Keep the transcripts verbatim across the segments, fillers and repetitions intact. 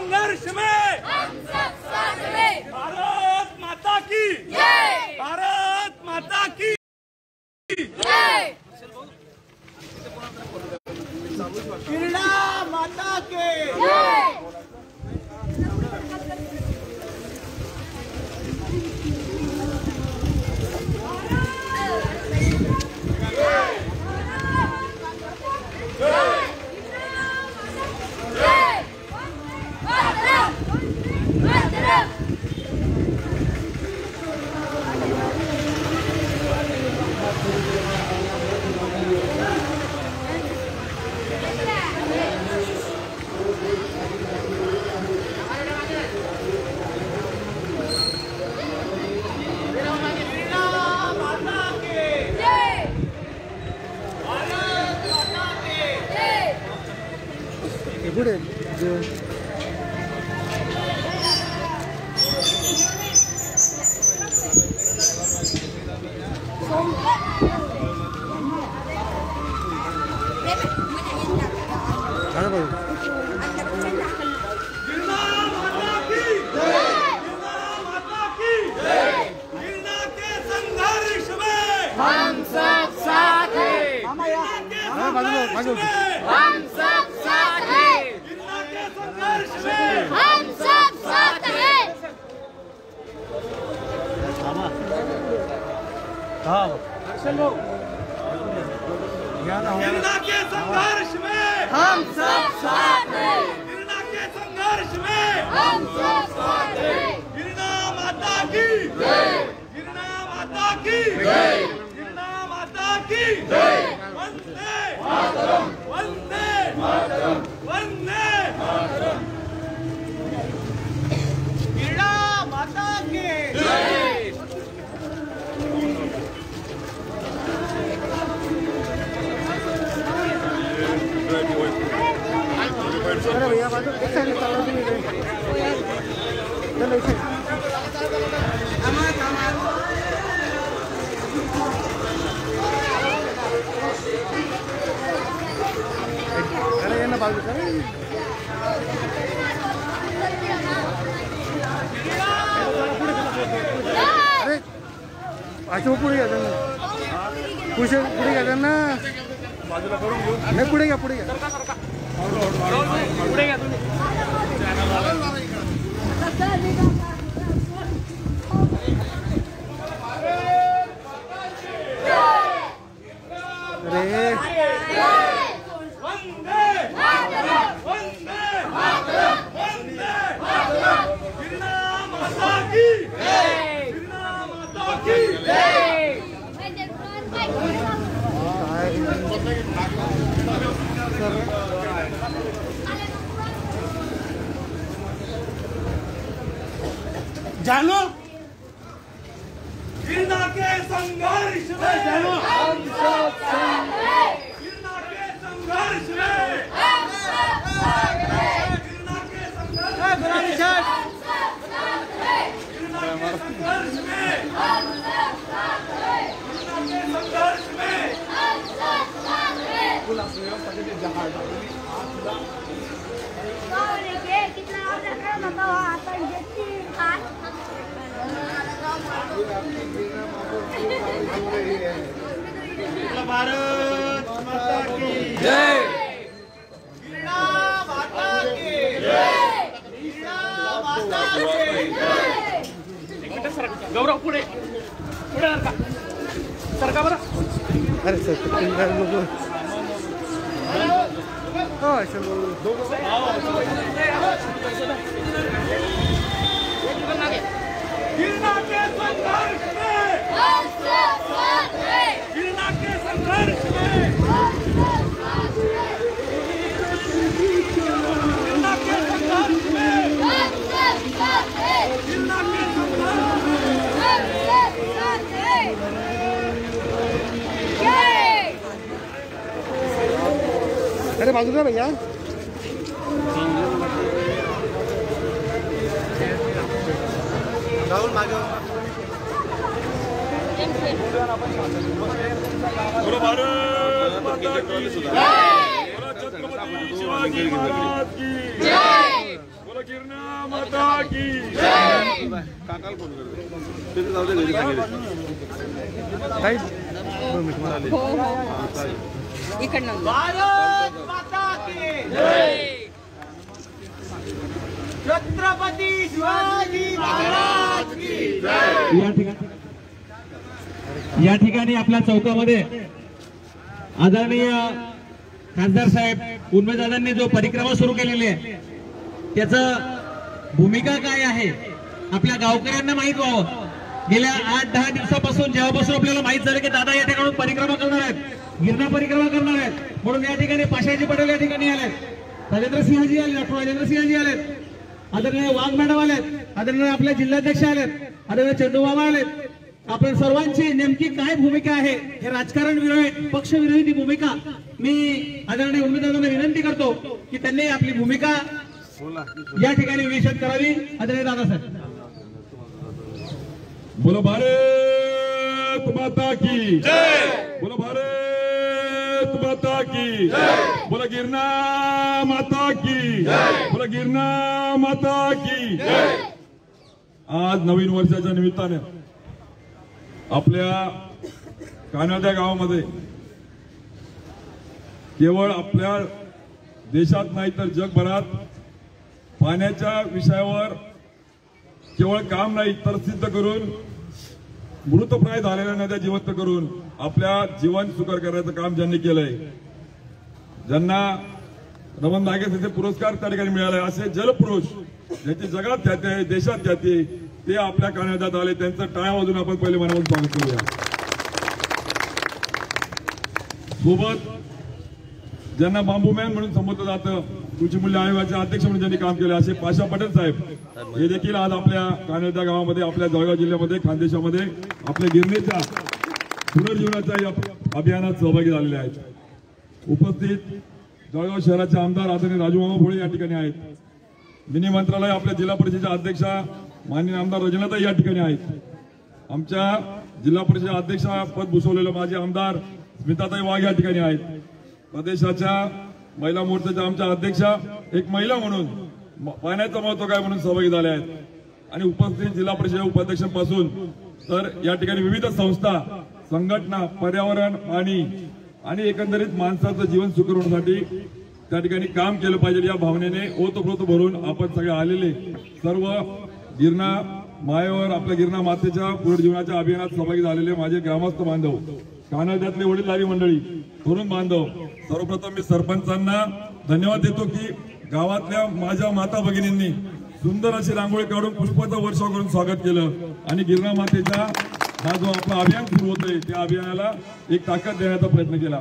संघर्ष में हम सब साथ में। भारत माता की जय। भारत माता की जय। गिरना माता के जय। Good. हम सब साथ हैं। हम सब साथ हैं। हम सब साथ हैं। गिरना के संघर्ष में हम सब साथ हैं। गिरना के संघर्ष में हम सब साथ हैं। गिरना माता की जय। गिरना माता की जय। गिरना माता की जय। वंदे मातरम वंदे मातरम वंदे मातरम गिरना माता की जय। अरे भैया बात एक साइड चला दो मेरे चलो इसे अरे ये ना बात कर अरे अच्छा वो पुढे घ्या त्यांना पुढे पुढे घ्या त्यांना नाही पुढे घ्या पुढे घ्या पुढे घ्या तुम्ही अरे वंदे मातरम वंदे मातरम वंदे मातरम गिरना माता की जय गिरना माता की जय जानो गिरना के संघर्ष में जानो हम सब साथ हैं। गिरना के संघर्ष में हम सब साथ हैं। गिरना के संघर्ष में हम सब साथ हैं। गिरना के संघर्ष में हम सब साथ हैं। गिरना के संघर्ष में हम सब साथ हैं। कितना और रखा है बताओ आप भारत माता की जय। गिरना माता की जय गिरना माता की जय गौरव पुढे पुढे सरका सरका बरं अरे सर हो चलो गिरना के संघर्ष में हम सब साथ हैं। गिरना के संघर्ष में हम सब साथ हैं। गिरना के संघर्ष में हम सब साथ हैं। गिरना के संघर्ष में हम सब साथ हैं। जय। अरे बाजूला भैया राहुल मागे बोलो भारत माता की जय बोलो छत्रपति शिवाजी महाराज की जय बोलो बोला गिरणा माता की काकाला फोन करते तिथे जाऊ दे घरी काही दोन मिनिट मला आले. हो हो इकडनं भारत माता की जय. छत्रपती शिवाजी महाराज की जय. या ठिकाणी या ठिकाणी आपल्या चौकामध्ये आदरणीय खासदार साहेब उर्मेदादांनी जो परिक्रमा सुरू केलेली आहे त्याचं भूमिका काय आहे आपल्या गावकऱ्यांना माहित व्हावं. गेल्या आठ दहा दिवसापासून जेव्हापासून आपल्याला माहित झालं की दादा या ठिकाणी परिक्रमा करणार आहेत गिरणा परिक्रमा करणार आहेत म्हणून या ठिकाणी पाशाजी पटेल या ठिकाणी आलेत राजेंद्र सिंहजी आले डॉक्टर राजेंद्र सिंहजी आलेत आदरणीय वाघ मॅडम आलेत आदरणीय आपले जिल्हाध्यक्ष आलेत आदरणीय चंदू बाबा आलेत. आपण सर्वांची नेमकी काय भूमिका आहे हे राजकारण विरोधी पक्ष विरोधी भूमिका मी आदरणीय उमेदवारांना विनंती करतो की त्यांनी आपली भूमिका या ठिकाणी विशद करावी. आदरणीय दादासाहेब बोलो भारत माता की जय. बोलो भारत माता की जय. बोला गिरणा माता की जय. बोला गिरणा माता की जय. आज नवीन वर्षाच्या निमित्ताने आपल्या कानोद्या गावामध्ये केवळ आपल्या देशात नाही तर जगभरात पाण्याच्या विषयावर केवळ काम नाही तर सिद्ध करून मृतप्राय झालेल्या नद्या जिवंत करून आपल्या जीवन सुकर करण्याचं काम ज्यांनी केलंय ज्यांना रमण नागेचे पुरस्कार त्या ठिकाणी मिळाले असे जलपुरुष ज्याची जगात ख्याती आहे देशात ख्याती आहे ते आपल्या कानाद्यात आले त्यांचं टाळ्या वाजून आपण पहिले मनापासून स्वागत करूया. सोबत ज्यांना बांबू मॅन म्हणून संबोधलं जातं कृषी मूल्य आयोगाचे अध्यक्ष म्हणून ज्यांनी काम केले असे पाशा पटेल साहेब हे देखील आज आपल्या कानोद्या गावामध्ये आपल्या जळगाव जिल्ह्यामध्ये खानदेशामध्ये आपल्या गिरणीच्या पुनर्जीवनाच्या या अभियानात सहभागी झालेले आहेत. उपस्थित जळगाव शहराचे आमदार आदरणीय राजूमामा भोळे या ठिकाणी आहेत. मिनी मंत्रालय आपल्या जिल्हा परिषदेच्या अध्यक्षा माननीय आमदार रजनाताई या ठिकाणी आहेत. आमच्या जिल्हा परिषद अध्यक्षा पद भूषवलेले माजी आमदार स्मिताताई वाघ या ठिकाणी आहेत. प्रदेशाच्या महिला मोर्चाच्या आमच्या अध्यक्षा एक महिला म्हणून पाण्याचं महत्व काय म्हणून सहभागी झाले आहेत. आणि उपस्थित जिल्हा परिषद उपाध्यक्षांपासून तर या ठिकाणी विविध संस्था संघटना पर्यावरण पाणी आणि एकंदरीत माणसाचं जीवन सुधारण्यासाठी त्या ठिकाणी काम केलं पाहिजे या भावनेने ओतप्रोत भरून आपण सगळे आलेले सर्व गिरणा मायेवर आपल्या गिरणा मातेच्या पुनर्जीवनाच्या अभियानात सहभागी झालेले माझे ग्रामस्थ बांधव कानोद्यातले वडीलधारी मंडळी तरुण बांधव सर्वप्रथम मी सरपंचांना धन्यवाद देतो की गावातल्या माझ्या माता भगिनींनी सुंदर अशी रांगोळी काढून पुष्पाचा वर्षाव करून स्वागत केलं आणि गिरणा मातेचा हा जो आपला अभियान सुरू होतोय त्या अभियानाला एक ताकद देण्याचा प्रयत्न केला.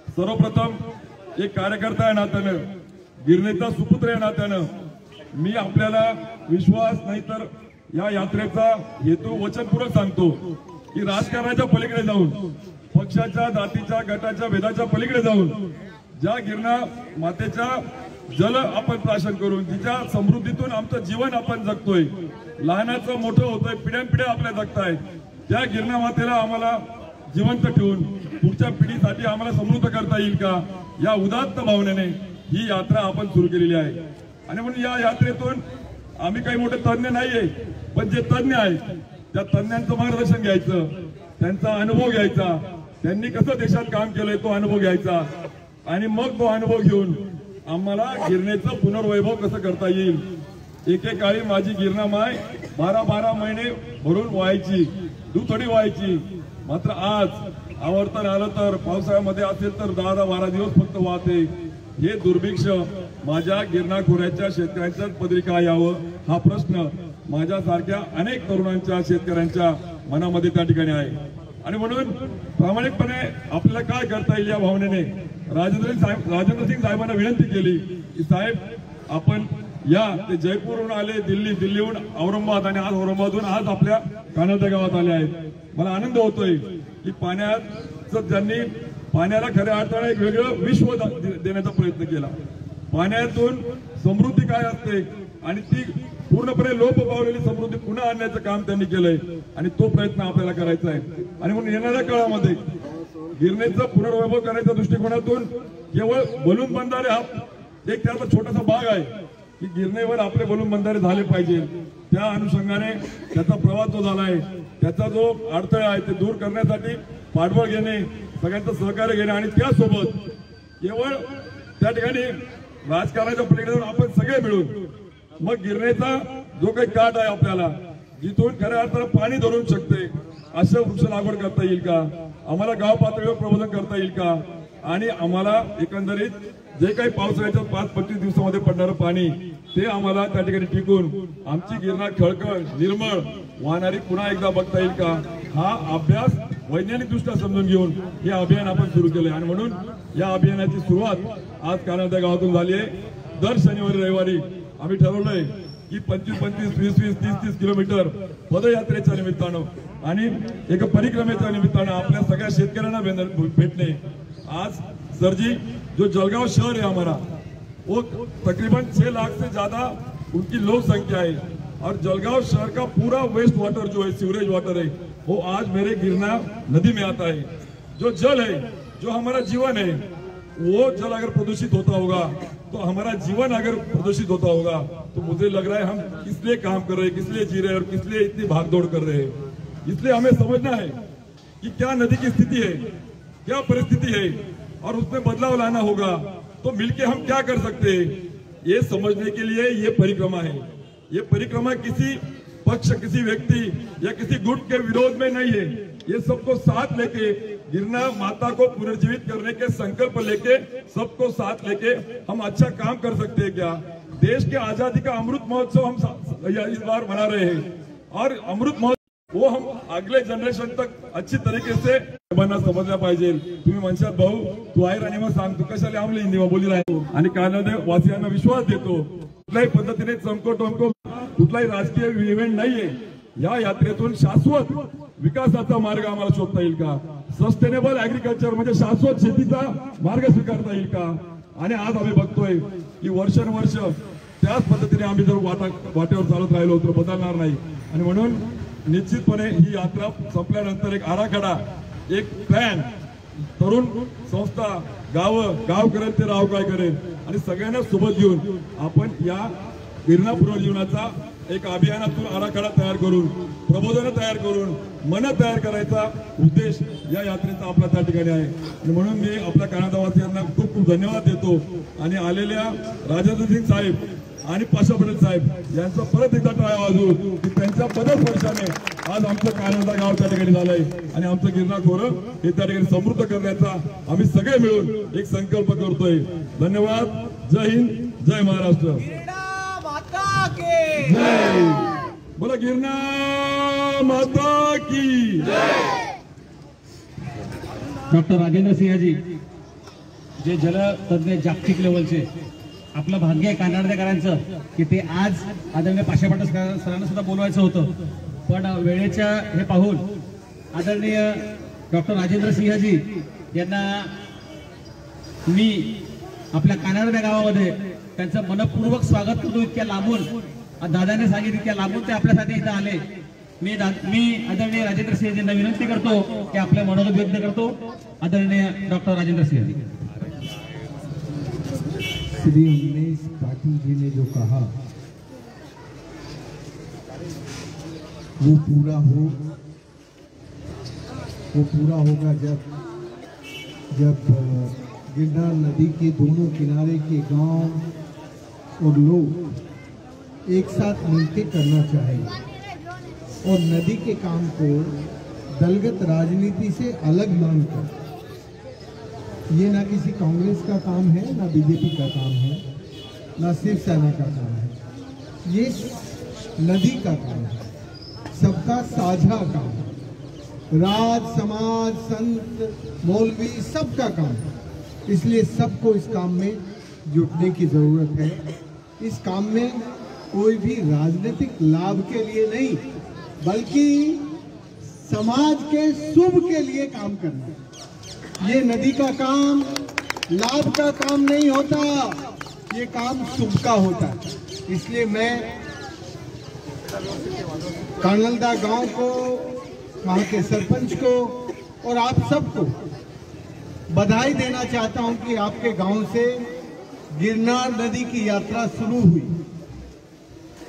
सर्वप्रथम एक कार्यकर्ता या नात्यानं गिरणीचा सुपुत्र या नात्यानं मी आपल्याला विश्वास नाही तर या यात्रेचा हेतू वचनपूर्वक सांगतो की राजकारणाच्या पलीकडे जाऊन पक्षाच्या जातीच्या गटाच्या भेदाच्या पलीकडे जाऊन ज्या गिरणा मातेच्या जल आपण प्राशन करून तिच्या समृद्धीतून आमचं जीवन आपण जगतोय लहानाचं मोठं होतोय पिढ्यानपिढ्या आपल्या जगतायत त्या गिरणा मातेला आम्हाला जिवंत ठेवून पुढच्या पिढीसाठी आम्हाला समृद्ध करता येईल का या उदात्त भावनेने ही यात्रा आपण सुरू केलेली आहे. आणि म्हणून या यात्रेतून आम्ही काही मोठे तज्ञ नाहीये पण जे तज्ञ आहेत त्या तज्ञांचं मार्गदर्शन घ्यायचं त्यांचा अनुभव घ्यायचा त्यांनी कसं देशात काम केलंय तो अनुभव घ्यायचा आणि मग तो अनुभव घेऊन आम्हाला गिरणेचं पुनर्वैभव कसं करता येईल. एकेकाळी माझी गिरणा माय बारा बारा महिने भरून व्हायची दुथडी व्हायची मात्र आज आवर्तन आलं तर पावसाळ्यामध्ये असेल तर दहा दहा बारा दिवस फक्त वाहते. हे दुर्भिक्ष माझ्या गिरणा खोऱ्याच्या शेतकऱ्यांच्याच पदरी का यावं हा प्रश्न माझ्यासारख्या अनेक तरुणांच्या शेतकऱ्यांच्या मनामध्ये त्या ठिकाणी आहे. आणि म्हणून प्रामाणिकपणे आपल्याला काय करता येईल या भावनेने राजेंद्र साहेब राजेंद्र सिंग साहेबांना विनंती केली की साहेब आपण या ते जयपूरहून आले दिल्ली दिल्लीहून औरंगाबाद आणि आज औरंगाबादहून आज आपल्या कानोद्या गावात आले आहेत. मला आनंद होतोय की पाण्यात ज्यांनी पाण्याला खऱ्या अर्थाने एक वेगळं विश्व देण्याचा प्रयत्न केला. पाण्यातून समृद्धी काय असते आणि ती पूर्णपणे लोप पावलेली समृद्धी पुन्हा आणण्याचं काम त्यांनी केलंय आणि तो प्रयत्न आपल्याला करायचा आहे. आणि म्हणून येणाऱ्या काळामध्ये गिरणेचं पुनर्वैभव करण्याच्या दृष्टिकोनातून केवळ बलून बंधारे हा एक त्याचा छोटासा भाग आहे की गिरणेवर आपले बलून बंधारे झाले पाहिजे. त्या अनुषंगाने त्याचा प्रवास जो झालाय त्याचा जो अडथळा आहे ते दूर करण्यासाठी पाठबळ घेणे, सगळ्यांचं सहकार्य घेणे आणि त्यासोबत केवळ त्या ठिकाणी राजकारणाच्या पलीकडे जाऊन आपण सगळे मिळून मग गिरणेचा जो काही काठ आहे आपल्याला जिथून खऱ्या अर्थानं पाणी धरून शकते असं वृक्ष लागवड करता येईल का, आम्हाला गाव पातळीवर प्रबोधन करता येईल का, आणि आम्हाला एकंदरीत जे काही पावसाळ्याच्या पाच पंचवीस दिवसामध्ये पडणारं पाणी ते आम्हाला त्या ठिकाणी टिकून आमची गिरणा खळखळ निर्मळ वाहणारी पुन्हा एकदा बघता येईल का, हा अभ्यास वैज्ञानिक दृष्ट्या समजून घेऊन हे अभियान आपण सुरू केले. आणि म्हणून या अभियानाची सुरुवात आज कानाडा गावातून झाली आहे. दर शनिवारी रविवारी आम्ही ठरवलंय की पंचवीस पंचवीस वीस वीस तीस तीस किलोमीटर पदयात्रेच्या निमित्तानं आणि एक परिक्रमेच्या निमित्तानं आपल्या सगळ्या शेतकऱ्यांना भेटणे. आज सरजी जो जलगांव शहर है हमारा वो तकरीबन छह लाख से ज्यादा उनकी लोक संख्या है और जलगांव शहर का पूरा वेस्ट वाटर जो है सीवरेज वाटर है वो आज मेरे गिरना नदी में आता है. जो जल है जो हमारा जीवन है वो जल अगर प्रदूषित होता होगा तो हमारा जीवन अगर प्रदूषित होता होगा तो मुझे लग रहा है हम किस लिए काम कर रहे हैं, किस लिए जी रहे हैं और किस लिए इतनी भागदौड़ कर रहे हैं. इसलिए हमें समझना है कि क्या नदी की स्थिति है, क्या परिस्थिति है और उसमें बदलाव लाना होगा. तो मिलके हम क्या कर सकते हैं ये समझने के लिए ये परिक्रमा है. ये परिक्रमा किसी पक्ष, किसी व्यक्ति या किसी गुट के विरोध में नहीं है. ये सबको साथ लेके गिरना माता को पुनर्जीवित करने के संकल्प लेके सबको साथ लेके हम अच्छा काम कर सकते हैं. क्या देश के आजादी का अमृत महोत्सव हम इस बार मना रहे हैं और अमृत महोत्सव वो हम अगले जनरेशन तक अच्छी तरीके से बना समजल्या पाहिजे. तुम्ही म्हणशात भाऊ तू आहे आणि मग सांग तू कशाला आमली हिंदी बोली राहतो आणि कानाडा वासियांना विश्वास देतो. कुठल्याही पद्धतीने चमको टमको कुठलाही राजकीय इव्हेंट नाहीये. या यात्रेतून शाश्वत विकासाचा मार्ग आम्हाला शोधता येईल का, सस्टेनेबल ऍग्रिकल्चर म्हणजे शाश्वत शेतीचा मार्ग स्वीकारता येईल का. आणि आज आम्ही बघतोय की वर्षानुवर्ष त्याच पद्धतीने आम्ही जर वाटा वाटेवर चालत राहिलो तर बदलणार नाही. आणि म्हणून निश्चितपणे ही यात्रा संपल्यानंतर एक आराखडा, एक प्लॅन, तरुण संस्था, गाव गाव करेल ते राव काय करेल आणि सगळ्यांना सोबत घेऊन आपण या गिरणा पुनर्जीवनाचा एक अभियानातून आराखडा तयार करून प्रबोधन तयार करून मन तयार करायचा उद्देश या यात्रेचा आपला त्या ठिकाणी आहे. आणि म्हणून मी आपल्या कानाडावासियांना खूप खूप धन्यवाद देतो. आणि आलेल्या राजेंद्र सिंग साहेब आणि पाशा पटेल साहेब यांचा परत एकदा टाळ्या वाजवून की त्यांच्या पदस्पर्शाने आज आमचं कानाडा गाव त्या ठिकाणी झालंय आणि आमचं गिरणा खोरं हे त्या ठिकाणी समृद्ध करण्याचा आम्ही सगळे मिळून एक संकल्प करतोय. धन्यवाद. जय हिंद, जय महाराष्ट्र. माता के जय. बोला गिरणा माता की जय. डॉक्टर राजेंद्र सिंहजी जे जलतज्ञ जागतिक लेवलचे, आपलं भाग्य आहे कानाडकरांचं की ते आज आदरणीय पाशा पाटील सरांना सुद्धा बोलवायचं होतं, पण वेळेच्या हे पाहून आदरणीय डॉक्टर राजेंद्र सिंहजी यांना मी आपल्या कानाडा गावामध्ये त्यांचं मनपूर्वक स्वागत करतो. इतक्या लांबून दादाने सांगितलं इतक्या लांबून ते आपल्यासाठी इथं आले. मी मी आदरणीय राजेंद्र सिंहजींना विनंती करतो की आपल्या मनोगत व्यक्त करतो. आदरणीय डॉक्टर राजेंद्र सिंह. श्री उमेश पाटिल जी ने जो कहा वो पूरा हो वो पूरा होगा जब जब गिरनार नदी के दोनों किनारे के गांव और लोग एक साथ मिलकर करना चाहिए और नदी के काम को दलगत राजनीति से अलग मानकर, ये ना किसी कांग्रेस का काम है, ना बीजेपी का काम है, ना शिवसेना का काम है, ये नदी का काम है, सबका साझा काम है. राज समाज संत मौलवी सबका काम है. इसलिए सबको इस काम में जुटने की जरूरत है. इस काम में कोई भी राजनीतिक लाभ के लिए नहीं बल्कि समाज के शुभ के लिए काम करना है. ये नदी का काम लाभ का काम नहीं होता, ये काम शुभ का होता है. इसलिए मैं कानलदा गांव को, वहाँ के सरपंच को और आप सबको बधाई देना चाहता हूं कि आपके गांव से गिरनार नदी की यात्रा शुरू हुई.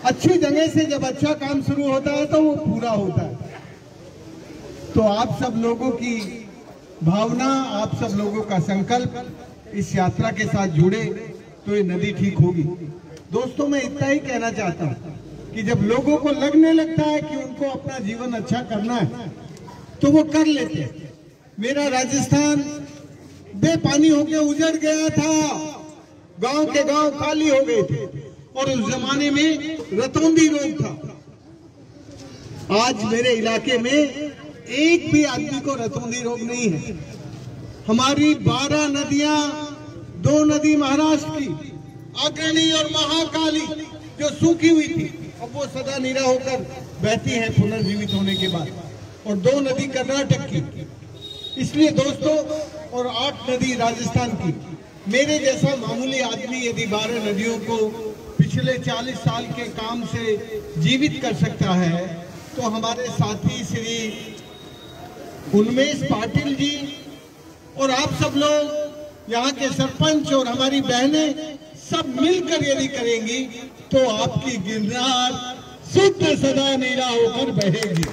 अच्छी जगह से जब अच्छा काम शुरू होता है तो वो पूरा होता है। तो आप सब लोगों की भावना, आप सब लोगों का संकल्प इस यात्रा के साथ जुड़े तो ये नदी ठीक होगी। दोस्तों, मैं इतना ही कहना चाहता हूँ कि जब लोगों को लगने लगता है कि उनको अपना जीवन अच्छा करना है तो वो कर लेते हैं। मेरा राजस्थान बेपानी होके उजड़ गया था, गांव के गांव खाली हो गए थे और उस जमाने में रतौंधी रोग था। आज मेरे इलाके में एक भी आदमी को रतौंधी रोग नहीं है। हमारी बारह नदियां, दो नदी महाराष्ट्र की अग्रणी और महाकाली जो सूखी हुई थी, अब वो सदा नीरा होकर बहती है पुनर्जीवित होने के बाद, और दो नदी कर्नाटक की। इसलिए दोस्तों, और आठ नदी राजस्थान की। मेरे जैसा मामूली आदमी यदि बारह नदियों को पिछले चालीस साल के काम से जीवित कर सकता है तो हमारे साथी श्री उन्मेष पाटिल जी और आप सब लोग, यहाँ के सरपंच और हमारी बहनें सब मिलकर यदि करेंगी तो आपकी गिरनार शुद्ध सदा नीरा होकर बहेगी।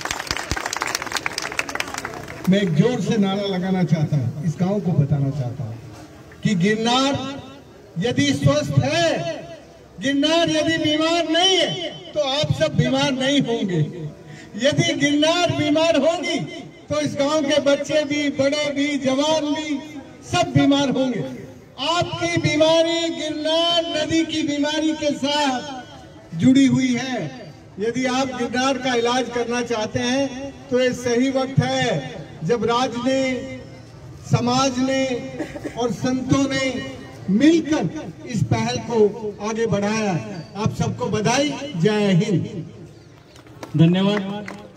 मैं एक जोर से नारा लगाना चाहता हूँ, इस गांव को बताना चाहता हूँ कि गिरनार यदि स्वस्थ है, गिरनार यदि बीमार नहीं है तो आप सब बीमार नहीं होंगे। यदि गिरनार बीमार होगी तो इस गांव के बच्चे भी, बड़े भी, जवान भी सब बीमार होंगे। आपकी बीमारी गिरनार नदी की बीमारी के साथ जुड़ी हुई है। यदि आप गिरनार का इलाज करना चाहते हैं तो ये सही वक्त है जब राज्य ने, समाज ने और संतों ने मिलकर इस पहल को आगे बढ़ाया। आप सबको बधाई। जय हिंद। धन्यवाद।